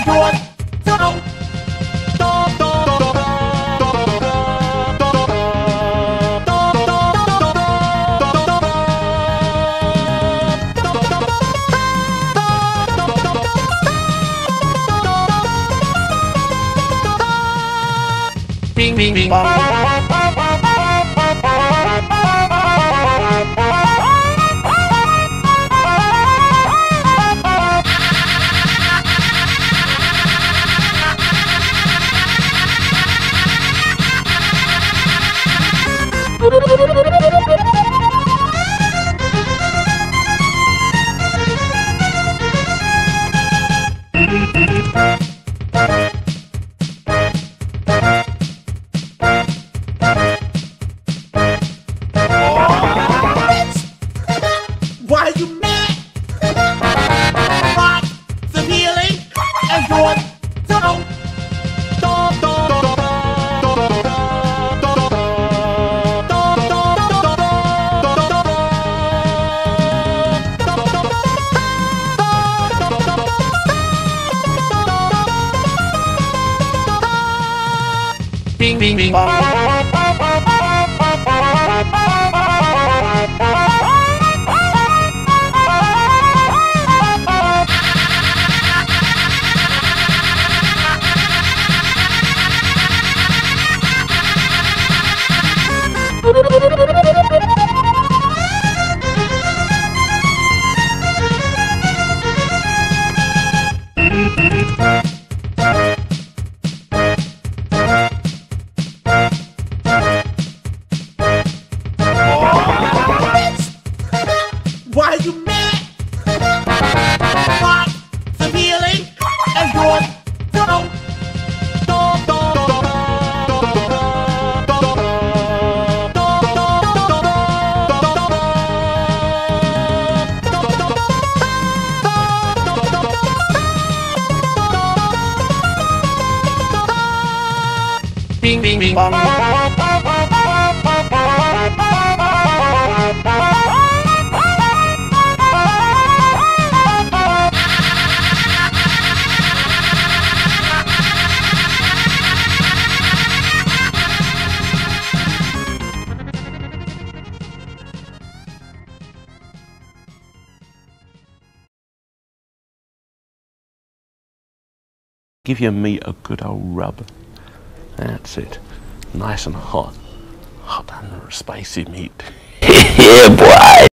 Bing, bing, bing. Why are you mad? Rock the healing and your don't. Bing, bing, bing. Why are you mad? Rock the healing and your don't. Bing, bing, bing. Give your meat a good old rub. That's it. Nice and hot. Hot and spicy meat. Yeah, boy.